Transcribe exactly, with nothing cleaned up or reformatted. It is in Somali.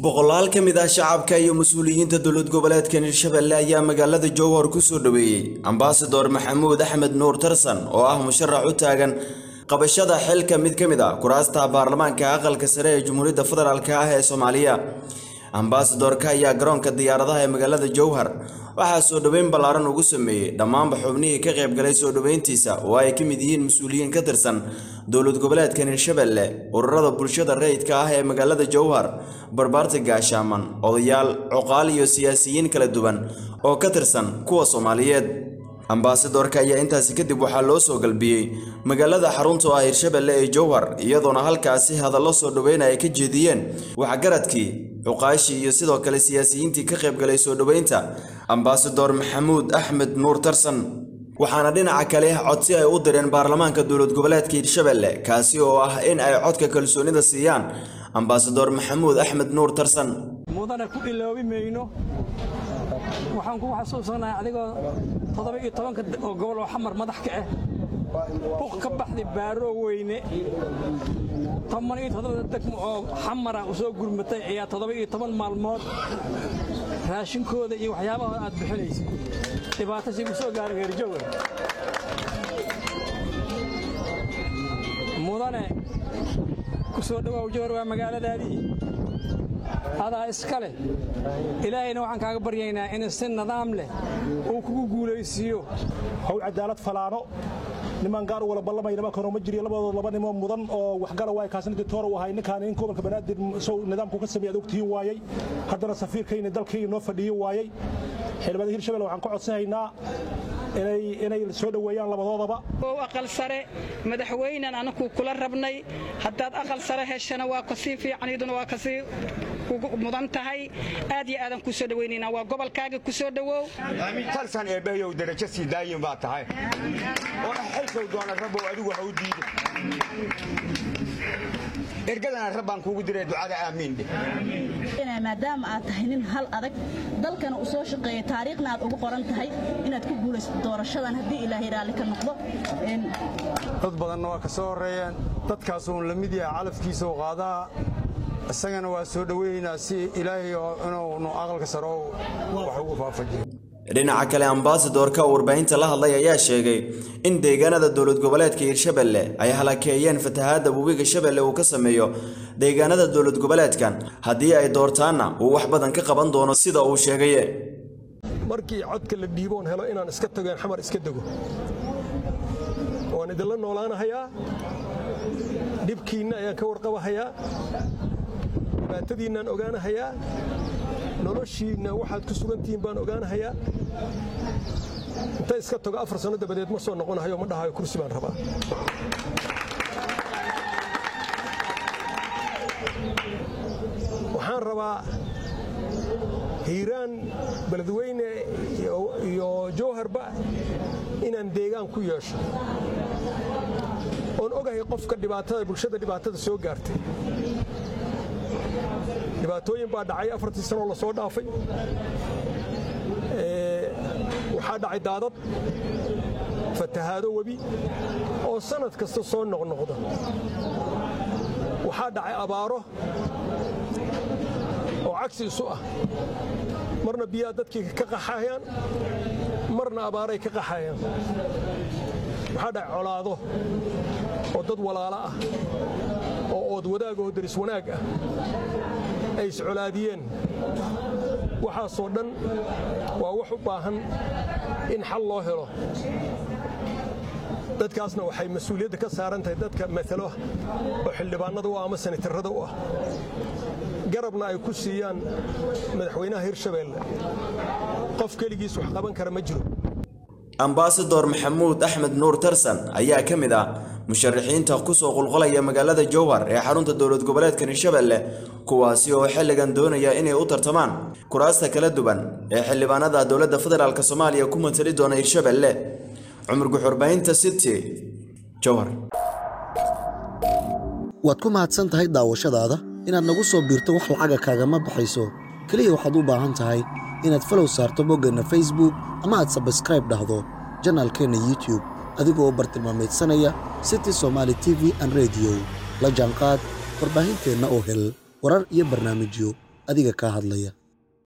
boqolaal ka mid ah shacabka iyo mas'uuliyiinta dowlad goboleedka Hirshabelle ayaa magaalada Jowhar ku soo dhaweeyay Ambassador Maxamuud Axmed Nuur Tarsan oo ah musharax u taagan qabashada xilka mid ka mid ah kuraasta baarlamaanka aqalka sare ee Jamhuuriyadda Federaalka ah ee Soomaaliya. Ambassadorka ayaa garoonka diyaaradaha ee magaalada Jowhar waxaa soo dhaweyn ballaaran ugu sameeyay dhammaan xubnihii ka qayb galay soo dhaweyntiisa oo ay ka mid yihiin mas'uuliyiin ka tirsan dowlad goboleedka Hirshabelle, ururada bulshada rayidka ah ee magaalada Jowhar, barbaarta gaashaaman, odayaal, cuqaal iyo siyaasiyiin kala duwan oo ka tirsan kuwa Soomaaliyeed. Ambassadorka ayaa intaas kadib waxaa loo soo galbiyay magaalada xarunta ah Hirshabelle ee Jowhar iyadoo halkaasi hadallo soo dhaweyn ay ka jeediyeen waxgaradkii cuqaashi iyo sidoo kale siyaasiyiintii ka qayb galay soo dhaweynta Ambassador Maxamuud Axmed Nuur Tarsan. waxaana dhinaca kale codsi ay u direen baarlamaanka dowlad goboleedka Hirshabelle kaasi oo ah in ay codka kalsoonida siiyaan Ambassador Maxamuud Axmed Nuur Tarsan. mudane ku iloobi meeyno waxaan ku xasuusanahay adigoo todoba iyo toban oo gobol oo xamar madax ka ah buuq ka baxday baaro weyne toban iyo todoba degmo oo xamar ah soo gurmatay ayaa todoba iyo toban maalmood raashinkooda iyo waxyaabaha aad bixinayso dhibaato si soo gaaray reer Jowhar. mudane ku soo dhawaad Jowhar waa magaaladaadii هذا إسكاله إلهي نوعاً كعبرينا إن السن نظام له وكوجو ليسيو هو عدالة فلانو لمن قالوا ولا بالله ما ينام كانوا مجري لا بالله ما نمو مضن وحجرة واي كاسن الدكتور وهاي نكان إنكم الكبنات سو نظام كوكس سبيع دكتور واي هذا السفير كين دل كين نوفدي واي حلو بدي هيرشبل وعن قعد سهينا إني إني السود ويان لبضاضة بقى. هو أقل سرة مدحوينا أنا كل ربني حتى أقل سرة هالشنا وقصير في عنيدنا وقصير مضنتهاي أدي آدم كسر دويننا وقبل كاج كسر دو. أمين ترسان إبهي ودرجة سيدايم بعتها. وأنا حيث ودونا الرب وأدوه عودي. إرجعنا الرب عن كوجد الدعاء آمين. أنا ما دام أتهنين هل أذك ضل كانوا أسوش قي تاريخنا أبو قرنتهاي إن تكون دور الشذا هدي إلى هيرالك النقطة. تطبق النواة كسوريان تتكاسون لميديا علف كيسو غادا. isagana waa soo dhaweynaa si ilaahay inuu aqalka saro wax ugu faafajiyo. dhinaca kale Ambassadorka warbaahinta la hadlay ayaa sheegay in deegaanada dowlad goboleedka Hirshabelle ay halakeeyeen fatahaada webiga Shabeelle uu ka sameeyo deegaanada dowlad goboleedkan haddii ay doortaana uu wax badan ka qaban doono sida uu sheegay. markii codka la dhiiboon helo inaan iska tagaan xamar iska dago oo idin la noolaanayaa dibkiina ayaan ka warqabahayaa baatadiinaan ogaanahayaa noloshiina waxaad ku sugantihiin baan ogaanahayaa inta iska tago afar sano dabadeed ma soo noqonahayo ma dhahayo kursi baan rabaa. waxaan rabaa hiiraan beledweyne iyo Jowharba inaan deegaan ku yeesho oon ogahay qofka dhibaatada bulshada dhibaatada soo gaartay dhibaatooyin baa dhacay afartii sano la soo dhaafay ee waxa dhacay daadad fatahaado webi oo sanad kasta soo noqnoqda waxa dhacay abaaro oo cagsi isu ah marna biyaa dadkii ka qaxayaan marna abaaray ka qaxayaan waxa dhacay colaado oo dad walaalo ah oo ood wadaag oo daris wanaag ah ay iscolaadiyeen waxaasoo dhan waa wax u baahan in xal loo helo dadkaasna waxay mas'uuliyadda ka saaran tahay dadka matalo oo xildhibaanada u ah ama senatarada u ah garabna ay ku siiyaan madaxweynaha Hirshabelle qof kaligiis wax qaban kara ma jiro. Ambassador Maxamuud Axmed Nuur Tarsan ayaa ka mid ah musharaxiinta ku soo qulqulaya magaalada Jowhar ee xarunta dowlad goboleedka Hirshabelle kuwaasi oo xilligan doonaya inay u tartamaan kuraasta kala duwan ee xildhibaanada dowladda federaalka Soomaaliya ku matali doona Hirshabelle. Cumar Guxurbaynta City Jowhar. waad ku mahadsan tahay daawashadaada inaad nagu soo biirto wax lacaga kaagama baxayso kaliya waxaad u baahan tahay inaad follow saarto boggana Facebook ama aad subscribe dhahdo channelkeena YouTube adigoo bartilmaameedsanaya City Somali T V and Radio la jaanqaad warbaahinteena oo hel warar iyo barnaamijyo adiga kaa hadlaya.